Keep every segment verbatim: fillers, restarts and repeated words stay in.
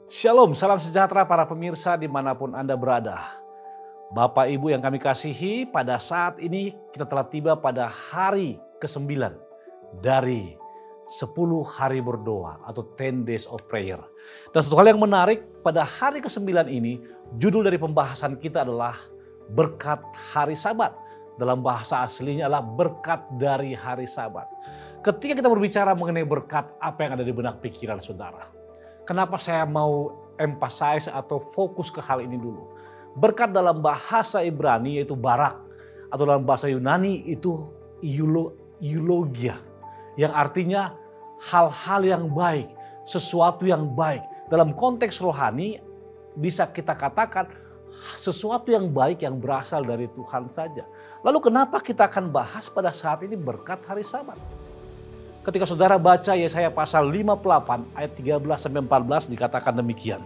Shalom, salam sejahtera para pemirsa dimanapun Anda berada. Bapak Ibu yang kami kasihi, pada saat ini kita telah tiba pada hari kesembilan dari sepuluh hari berdoa atau ten days of prayer. Dan satu hal yang menarik, pada hari kesembilan ini judul dari pembahasan kita adalah berkat hari Sabat. Dalam bahasa aslinya adalah berkat dari hari Sabat. Ketika kita berbicara mengenai berkat, apa yang ada di benak pikiran saudara? Kenapa saya mau emphasize atau fokus ke hal ini dulu? Berkat dalam bahasa Ibrani yaitu barak, atau dalam bahasa Yunani itu eulogia, yang artinya hal-hal yang baik, sesuatu yang baik. Dalam konteks rohani bisa kita katakan sesuatu yang baik yang berasal dari Tuhan saja. Lalu kenapa kita akan bahas pada saat ini berkat hari Sabat? Ketika saudara baca Yesaya pasal lima puluh delapan ayat tiga belas sampai empat belas dikatakan demikian.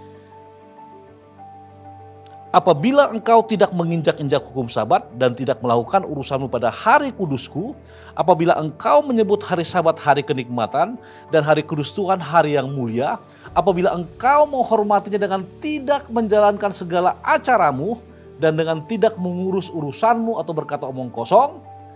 Apabila engkau tidak menginjak-injak hukum Sabat dan tidak melakukan urusanmu pada hari kudusku, apabila engkau menyebut hari Sabat hari kenikmatan dan hari kudus Tuhan hari yang mulia, apabila engkau menghormatinya dengan tidak menjalankan segala acaramu dan dengan tidak mengurus urusanmu atau berkata omong kosong,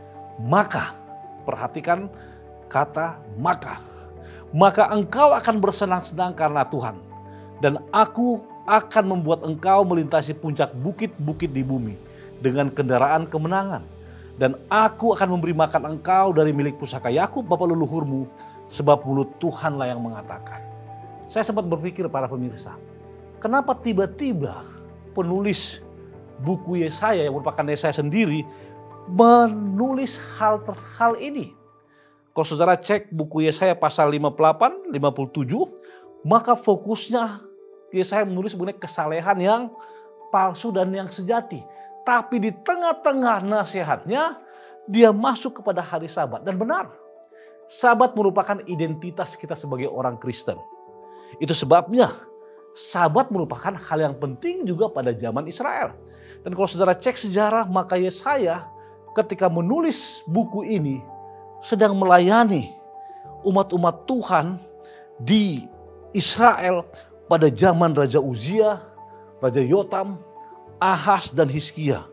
maka perhatikan kata maka, maka engkau akan bersenang-senang karena Tuhan, dan aku akan membuat engkau melintasi puncak bukit-bukit di bumi dengan kendaraan kemenangan, dan aku akan memberi makan engkau dari milik pusaka Yakub bapa leluhurmu, sebab mulut Tuhanlah yang mengatakan. Saya sempat berpikir para pemirsa, kenapa tiba-tiba penulis buku Yesaya yang merupakan Yesaya sendiri menulis hal hal ini? Kalau saudara cek buku Yesaya pasal lima puluh delapan, lima puluh tujuh, maka fokusnya Yesaya menulis mengenai kesalehan yang palsu dan yang sejati. Tapi di tengah-tengah nasihatnya, dia masuk kepada hari Sabat. Dan benar, Sabat merupakan identitas kita sebagai orang Kristen. Itu sebabnya Sabat merupakan hal yang penting juga pada zaman Israel. Dan kalau saudara cek sejarah, maka Yesaya ketika menulis buku ini sedang melayani umat-umat Tuhan di Israel pada zaman Raja Uzia, Raja Yotam, Ahaz dan Hizkia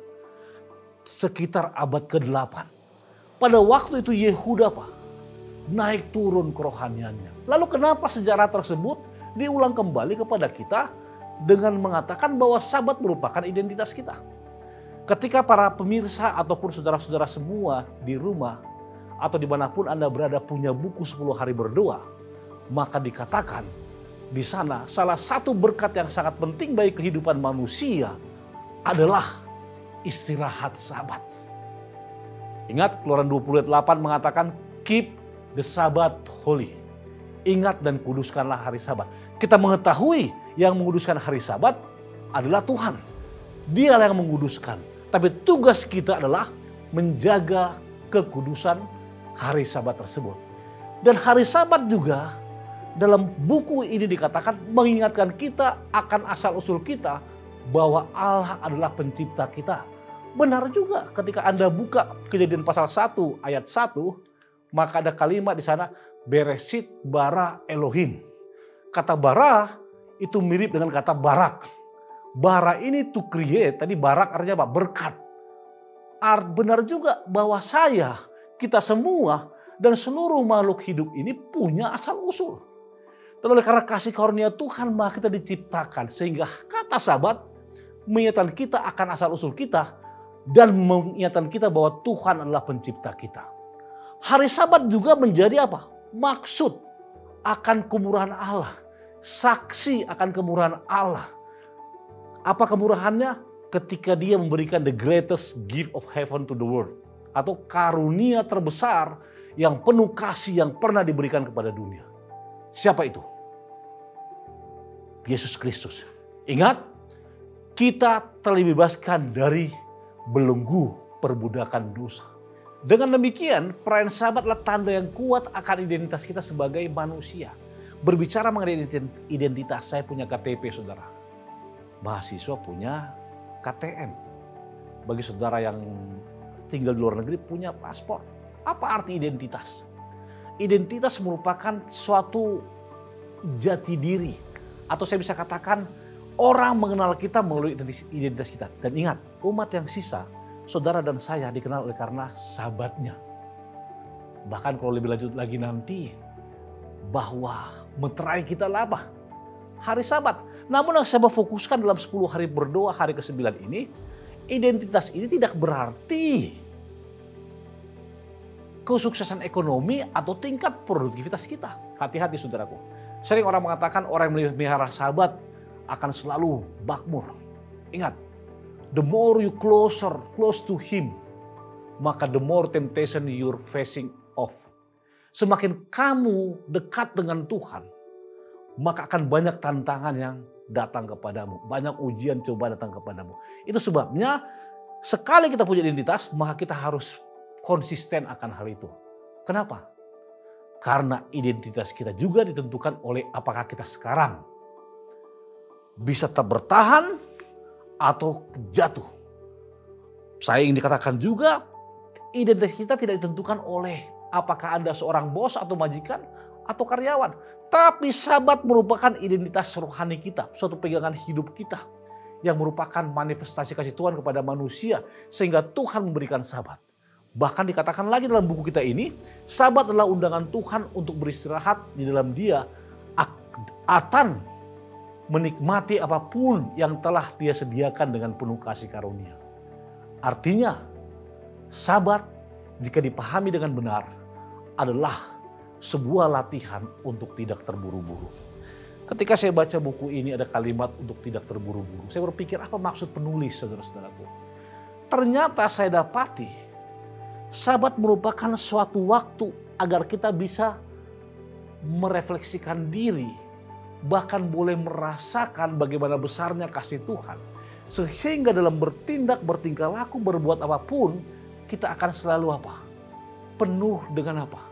sekitar abad kedelapan. Pada waktu itu Yehuda Pak, naik turun kerohaniannya. Lalu kenapa sejarah tersebut diulang kembali kepada kita dengan mengatakan bahwa Sabat merupakan identitas kita? Ketika para pemirsa ataupun saudara-saudara semua di rumah atau dimanapun Anda berada punya buku sepuluh hari berdoa, maka dikatakan di sana salah satu berkat yang sangat penting bagi kehidupan manusia adalah istirahat Sabat. Ingat Keluaran dua puluh ayat delapan mengatakan keep the Sabbath holy. Ingat dan kuduskanlah hari Sabat. Kita mengetahui yang menguduskan hari Sabat adalah Tuhan. Dialah yang menguduskan. Tapi tugas kita adalah menjaga kekudusan hari Sabat tersebut. Dan hari Sabat juga dalam buku ini dikatakan mengingatkan kita akan asal-usul kita bahwa Allah adalah pencipta kita. Benar juga ketika Anda buka Kejadian pasal satu ayat satu, maka ada kalimat di sana Bereshit bara Elohim. Kata bara itu mirip dengan kata barak. Bara ini to create, tadi barak artinya apa? Berkat. Art benar juga bahwa saya kita semua dan seluruh makhluk hidup ini punya asal usul. Dan oleh karena kasih karunia Tuhan maka kita diciptakan. Sehingga kata Sabat mengingatkan kita akan asal usul kita. Dan mengingatkan kita bahwa Tuhan adalah pencipta kita. Hari Sabat juga menjadi apa? Maksud akan kemurahan Allah. Saksi akan kemurahan Allah. Apa kemurahannya? Ketika dia memberikan the greatest gift of heaven to the world. Atau karunia terbesar yang penuh kasih yang pernah diberikan kepada dunia. Siapa itu? Yesus Kristus. Ingat, kita telah dibebaskan dari belenggu perbudakan dosa. Dengan demikian, perayaan Sabat adalah tanda yang kuat akan identitas kita sebagai manusia. Berbicara mengenai identitas, saya punya K T P saudara. Mahasiswa punya K T M. Bagi saudara yang tinggal di luar negeri punya paspor. Apa arti identitas? Identitas merupakan suatu jati diri Atau saya bisa katakan orang mengenal kita melalui identitas kita. Dan ingat, umat yang sisa, saudara dan saya dikenal oleh karena sahabatnya. Bahkan kalau lebih lanjut lagi nanti, bahwa meterai kita lah apa? Hari Sabat. Namun yang saya mau fokuskan dalam sepuluh hari berdoa hari kesembilan ini, identitas ini tidak berarti kesuksesan ekonomi atau tingkat produktivitas kita. Hati-hati saudaraku. Sering orang mengatakan orang yang melihara sahabat akan selalu makmur. Ingat, the more you closer, close to him, maka the more temptation you're facing off. Semakin kamu dekat dengan Tuhan, maka akan banyak tantangan yang datang kepadamu. Banyak ujian coba datang kepadamu. Itu sebabnya sekali kita punya identitas, maka kita harus konsisten akan hal itu. Kenapa? Karena identitas kita juga ditentukan oleh apakah kita sekarang bisa tetap bertahan atau jatuh. Saya ingin dikatakan juga identitas kita tidak ditentukan oleh apakah Anda seorang bos atau majikan atau karyawan. Tapi sahabat merupakan identitas rohani kita, suatu pegangan hidup kita yang merupakan manifestasi kasih Tuhan kepada manusia sehingga Tuhan memberikan sahabat. Bahkan dikatakan lagi dalam buku kita ini, sahabat adalah undangan Tuhan untuk beristirahat di dalam Dia akan menikmati apapun yang telah Dia sediakan dengan penuh kasih karunia. Artinya, sahabat jika dipahami dengan benar adalah sebuah latihan untuk tidak terburu-buru. Ketika saya baca buku ini ada kalimat untuk tidak terburu-buru. Saya berpikir apa maksud penulis saudara-saudaraku. Ternyata saya dapati sahabat merupakan suatu waktu agar kita bisa merefleksikan diri. Bahkan boleh merasakan bagaimana besarnya kasih Tuhan. Sehingga dalam bertindak, bertingkah laku, berbuat apapun, kita akan selalu apa? Penuh dengan apa?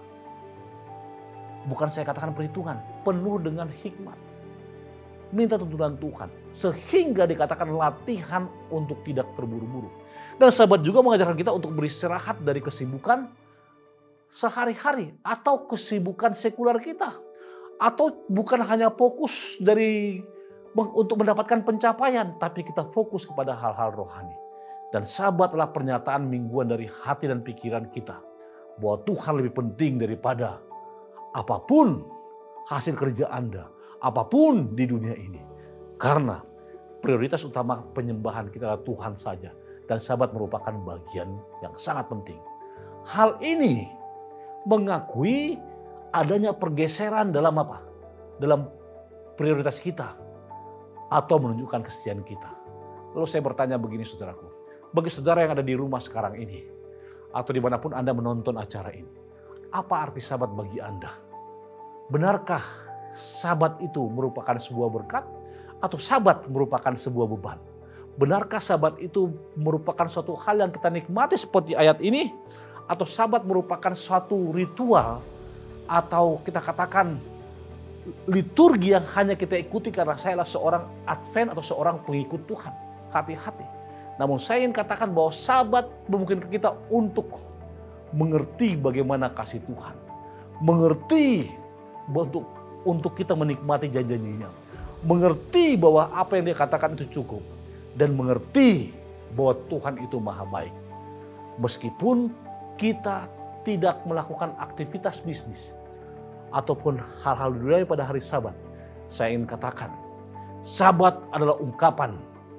Bukan saya katakan perhitungan, penuh dengan hikmat. Minta tuntunan Tuhan. Sehingga dikatakan latihan untuk tidak terburu-buru. Dan sahabat juga mengajarkan kita untuk beristirahat dari kesibukan sehari-hari. Atau kesibukan sekuler kita. Atau bukan hanya fokus dari untuk mendapatkan pencapaian. Tapi kita fokus kepada hal-hal rohani. Dan sahabat adalah pernyataan mingguan dari hati dan pikiran kita. Bahwa Tuhan lebih penting daripada apapun hasil kerja Anda. Apapun di dunia ini. Karena prioritas utama penyembahan kita adalah Tuhan saja. Dan sahabat merupakan bagian yang sangat penting. Hal ini mengakui adanya pergeseran dalam apa? Dalam prioritas kita. Atau menunjukkan kesetiaan kita. Lalu saya bertanya begini saudaraku. Bagi saudara yang ada di rumah sekarang ini. Atau dimanapun Anda menonton acara ini. Apa arti sahabat bagi Anda? Benarkah sahabat itu merupakan sebuah berkat? Atau sahabat merupakan sebuah beban? Benarkah sahabat itu merupakan suatu hal yang kita nikmati seperti ayat ini? Atau sahabat merupakan suatu ritual atau kita katakan liturgi yang hanya kita ikuti karena saya adalah seorang Advent atau seorang pengikut Tuhan. Hati-hati. Namun saya ingin katakan bahwa sahabat memungkinkan kita untuk mengerti bagaimana kasih Tuhan. Mengerti untuk, untuk kita menikmati janji-janjinya. Mengerti bahwa apa yang dia katakan itu cukup. Dan mengerti bahwa Tuhan itu maha baik. Meskipun kita tidak melakukan aktivitas bisnis. Ataupun hal-hal duniawi pada hari Sabat. Saya ingin katakan. Sabat adalah ungkapan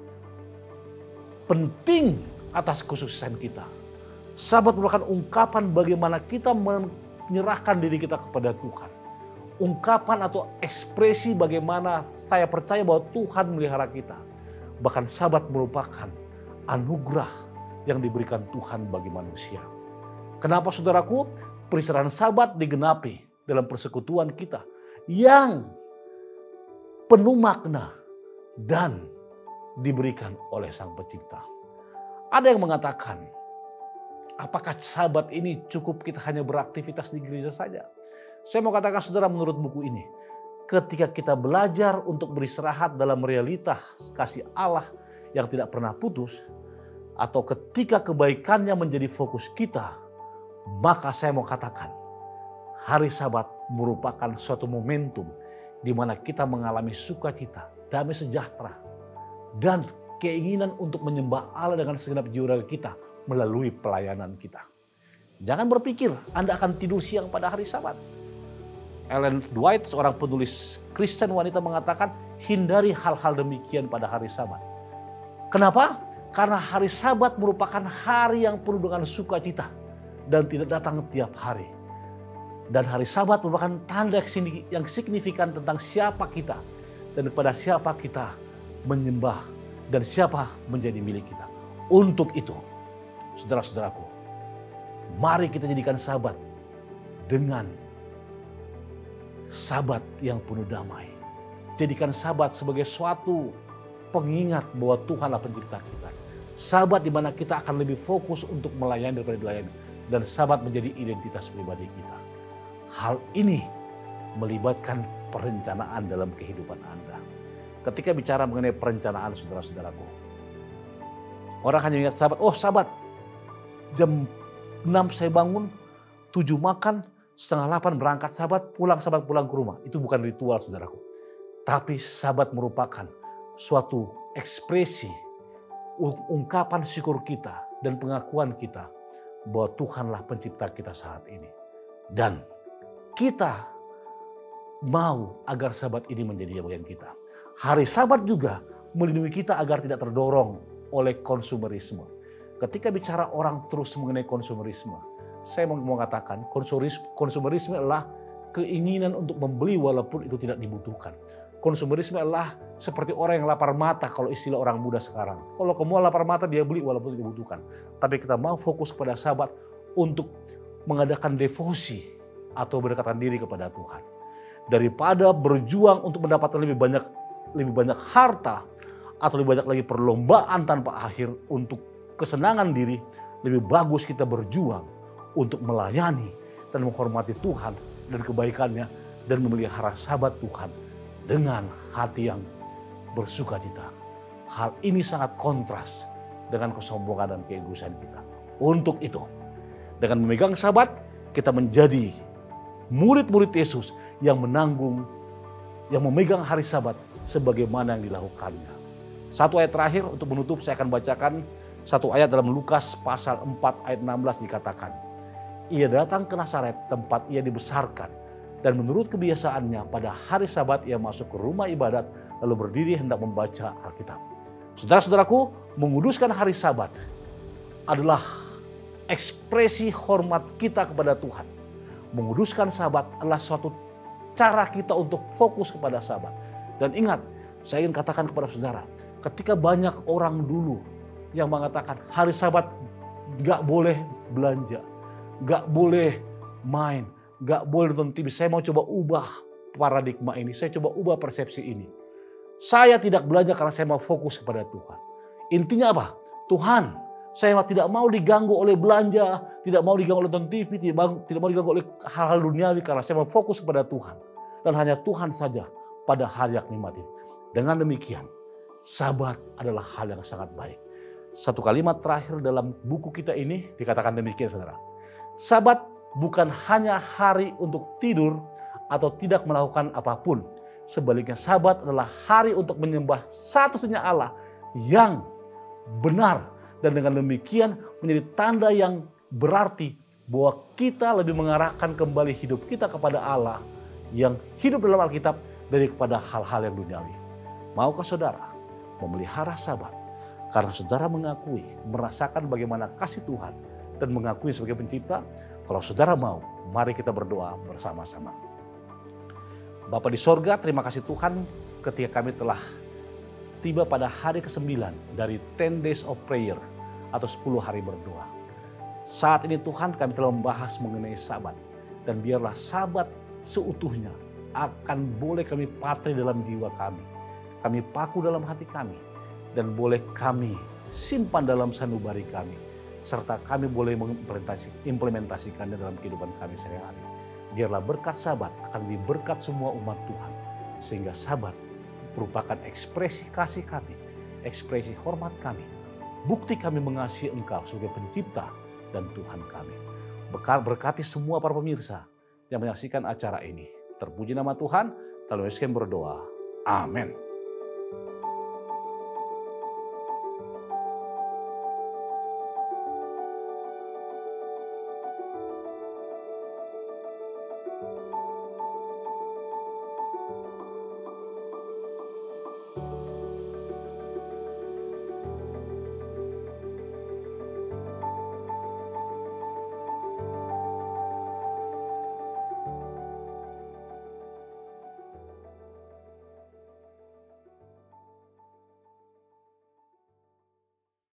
penting atas kesuksesan kita. Sabat merupakan ungkapan bagaimana kita menyerahkan diri kita kepada Tuhan. Ungkapan atau ekspresi bagaimana saya percaya bahwa Tuhan melihara kita. Bahkan sabat merupakan anugerah yang diberikan Tuhan bagi manusia. Kenapa saudaraku? Peristirahatan sabat digenapi dalam persekutuan kita yang penuh makna dan diberikan oleh Sang Pencipta. Ada yang mengatakan, apakah sabat ini cukup kita hanya beraktivitas di gereja saja? Saya mau katakan saudara menurut buku ini, ketika kita belajar untuk beristirahat dalam realitas kasih Allah yang tidak pernah putus, atau ketika kebaikannya menjadi fokus kita, maka saya mau katakan, hari Sabat merupakan suatu momentum di mana kita mengalami sukacita, damai sejahtera, dan keinginan untuk menyembah Allah dengan segenap jiwa raga kita melalui pelayanan kita. Jangan berpikir Anda akan tidur siang pada hari Sabat. Ellen White, seorang penulis Kristen wanita, mengatakan hindari hal-hal demikian pada hari Sabat. Kenapa? Karena hari Sabat merupakan hari yang penuh dengan sukacita dan tidak datang tiap hari. Dan hari Sabat merupakan tanda yang signifikan tentang siapa kita dan kepada siapa kita menyembah dan siapa menjadi milik kita. Untuk itu, saudara-saudaraku, mari kita jadikan Sabat dengan Sabat yang penuh damai. Jadikan Sabat sebagai suatu pengingat bahwa Tuhanlah pencipta kita. Sabat di mana kita akan lebih fokus untuk melayani daripada dilayani. Dan Sabat menjadi identitas pribadi kita. Hal ini melibatkan perencanaan dalam kehidupan Anda. Ketika bicara mengenai perencanaan, saudara-saudaraku, orang hanya ingat Sabat, oh Sabat, jam enam saya bangun, tujuh makan, setengah delapan berangkat Sabat, pulang Sabat, pulang ke rumah. Itu bukan ritual, saudaraku. Tapi Sabat merupakan suatu ekspresi, ungkapan syukur kita dan pengakuan kita bahwa Tuhanlah pencipta kita saat ini. Dan kita mau agar Sabat ini menjadi bagian kita. Hari Sabat juga melindungi kita agar tidak terdorong oleh konsumerisme. Ketika bicara orang terus mengenai konsumerisme, saya mau mengatakan konsumerisme, konsumerisme adalah keinginan untuk membeli walaupun itu tidak dibutuhkan. Konsumerisme adalah seperti orang yang lapar mata, kalau istilah orang muda sekarang. Kalau kamu lapar mata, dia beli walaupun tidak dibutuhkan. Tapi kita mau fokus kepada Sabat untuk mengadakan devosi atau berdekatan diri kepada Tuhan. Daripada berjuang untuk mendapatkan lebih banyak lebih banyak harta atau lebih banyak lagi perlombaan tanpa akhir untuk kesenangan diri, lebih bagus kita berjuang untuk melayani dan menghormati Tuhan dan kebaikannya dan memelihara Sabat Tuhan dengan hati yang bersukacita. Hal ini sangat kontras dengan kesombongan dan keegoisan kita. Untuk itu, dengan memegang Sabat, kita menjadi murid-murid Yesus yang menanggung, yang memegang hari Sabat sebagaimana yang dilakukannya. Satu ayat terakhir untuk menutup, saya akan bacakan satu ayat dalam Lukas pasal empat ayat enam belas, dikatakan, ia datang ke Nazaret tempat ia dibesarkan, dan menurut kebiasaannya pada hari Sabat ia masuk ke rumah ibadat lalu berdiri hendak membaca Alkitab. Saudara-saudaraku, menguduskan hari Sabat adalah ekspresi hormat kita kepada Tuhan. Menguduskan Sabat adalah suatu cara kita untuk fokus kepada Sabat. Dan ingat, saya ingin katakan kepada saudara, ketika banyak orang dulu yang mengatakan hari Sabat gak boleh belanja, gak boleh main, gak boleh nonton T V. Saya mau coba ubah paradigma ini, saya coba ubah persepsi ini. Saya tidak belanja karena saya mau fokus kepada Tuhan. Intinya apa? Tuhan, saya tidak mau diganggu oleh belanja, tidak mau diganggu oleh nonton T V, tidak mau, tidak mau diganggu oleh hal-hal duniawi karena saya mau fokus kepada Tuhan. Dan hanya Tuhan saja pada hari yang nikmatin. Dengan demikian, Sabat adalah hal yang sangat baik. Satu kalimat terakhir dalam buku kita ini dikatakan demikian, saudara. Sabat bukan hanya hari untuk tidur atau tidak melakukan apapun. Sebaliknya, Sabat adalah hari untuk menyembah satu-satunya Allah yang benar. Dan dengan demikian menjadi tanda yang berarti bahwa kita lebih mengarahkan kembali hidup kita kepada Allah yang hidup dalam Alkitab dari kepada hal-hal yang duniawi. Maukah saudara memelihara Sabat karena saudara mengakui, merasakan bagaimana kasih Tuhan dan mengakui sebagai pencipta? Kalau saudara mau, mari kita berdoa bersama-sama. Bapa di sorga, terima kasih Tuhan ketika kami telah tiba pada hari kesembilan dari ten days of prayer atau sepuluh hari berdoa. Saat ini Tuhan, kami telah membahas mengenai Sabat. Dan biarlah Sabat seutuhnya akan boleh kami patri dalam jiwa kami. Kami paku dalam hati kami. Dan boleh kami simpan dalam sanubari kami. Serta kami boleh mengimplementasikannya dalam kehidupan kami sehari-hari. Biarlah berkat Sabat akan diberkat semua umat Tuhan. Sehingga Sabat merupakan ekspresi kasih kami, ekspresi hormat kami, bukti kami mengasihi Engkau sebagai pencipta dan Tuhan kami. Berkati semua para pemirsa yang menyaksikan acara ini. Terpuji nama Tuhan, Dalam Yesus kami berdoa. Amin.